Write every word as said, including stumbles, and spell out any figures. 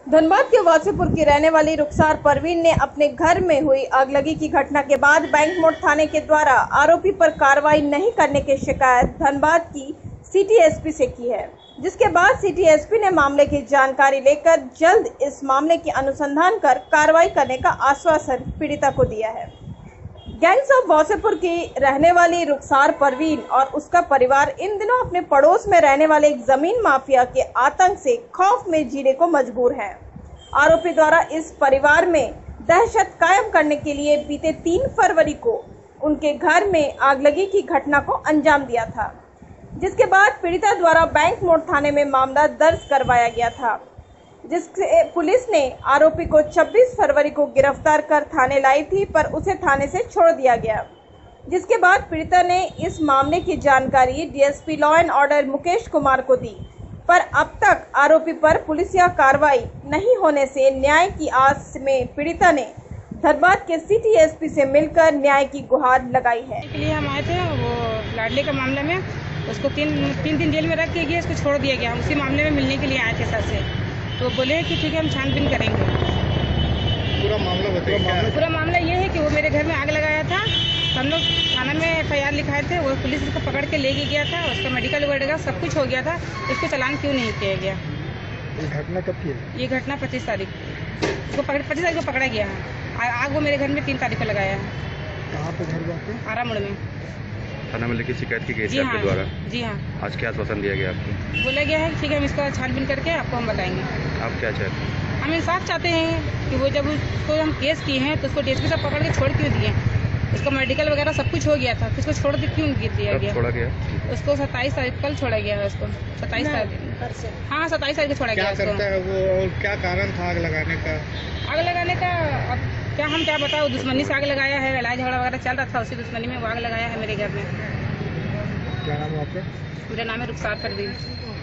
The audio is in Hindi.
धनबाद के वासीपुर की रहने वाली रुखसार परवीन ने अपने घर में हुई आगलगी की घटना के बाद बैंक मोड़ थाने के द्वारा आरोपी पर कार्रवाई नहीं करने की शिकायत धनबाद की सिटी एसपी से की है, जिसके बाद सिटी एसपी ने मामले की जानकारी लेकर जल्द इस मामले की अनुसंधान कर कार्रवाई करने का आश्वासन पीड़िता को दिया है। गैंग्स ऑफ वासीपुर की रहने वाली रुखसार परवीन और उसका परिवार इन दिनों अपने पड़ोस में रहने वाले एक जमीन माफिया के आतंक से खौफ में जीने को मजबूर हैं। आरोपी द्वारा इस परिवार में दहशत कायम करने के लिए बीते तीन फरवरी को उनके घर में आगलगी की घटना को अंजाम दिया था, जिसके बाद पीड़िता द्वारा बैंक मोड़ थाने में मामला दर्ज करवाया गया था, जिससे पुलिस ने आरोपी को छब्बीस फरवरी को गिरफ्तार कर थाने लाई थी, पर उसे थाने से छोड़ दिया गया। जिसके बाद पीड़िता ने इस मामले की जानकारी DSP law and order Mukesh Kumar को दी, पर अब तक आरोपी पर पुलिसिया कार्रवाई नहीं होने से न्याय की आस में पीड़िता ने धनबाद के सिटी एसपी से मिलकर न्याय की गुहार लगाई है। के लिए हम आए थे, वो लाडले का मामले में उसको तीन तीन दिन जेल में रख के गया, इसको छोड़ दिया गया। उसी मामले में मिलने के लिए आए थे सर से, तो बोले कि ठीक है हम छानबीन करेंगे। पूरा मामला बताइए। पूरा मामला ये है कि वो मेरे घर में आग लगाया था, हम लोग थाना में एफ आई आर लिखाए थे, वो पुलिस इसको पकड़ के लेके गया था, उसका मेडिकल वगैरह सब कुछ हो गया था, इसको चालान क्यों नहीं किया गया। ये घटना कब की है? ये घटना पच्चीस तारीख उसको पकड़ पच्चीस तारीख को पकड़ा गया है। आग वो मेरे घर में तीन तारीख को लगाया है। कहाँ पे घर जाके? आरा मोड़ में थाना में लेके शिकायत की गई जी थी आपके हाँ, द्वारा। जी हाँ। आज क्या आश्वासन दिया गया आपको? बोला गया है ठीक है हम इसका छानबीन करके आपको हम बताएंगे। आप क्या चाहते हैं? हम इंसाफ चाहते हैं कि वो जब उसको हम केस किए हैं तो उसको डीएसपी से पकड़ के छोड़ क्यों दिए। उसका मेडिकल वगैरह सब कुछ हो गया था, तो उसको छोड़ दे क्यों दिया गया। छोड़ा गया उसको सत्ताईस तारीख कल छोड़ा गया है। उसको सत्ताईस तारीख हाँ सत्ताईस तारीख को छोड़ा गया। क्या करता है वो और क्या कारण था आग लगाने का? आग लगाने का अब क्या हम क्या बताओ, दुश्मनी से आग लगाया है, लड़ाई झगड़ा वगैरह चल रहा था, उसी दुश्मनी में वो आग लगाया है मेरे घर में। क्या नाम है आपका? मेरा नाम है रुखसार परवीन।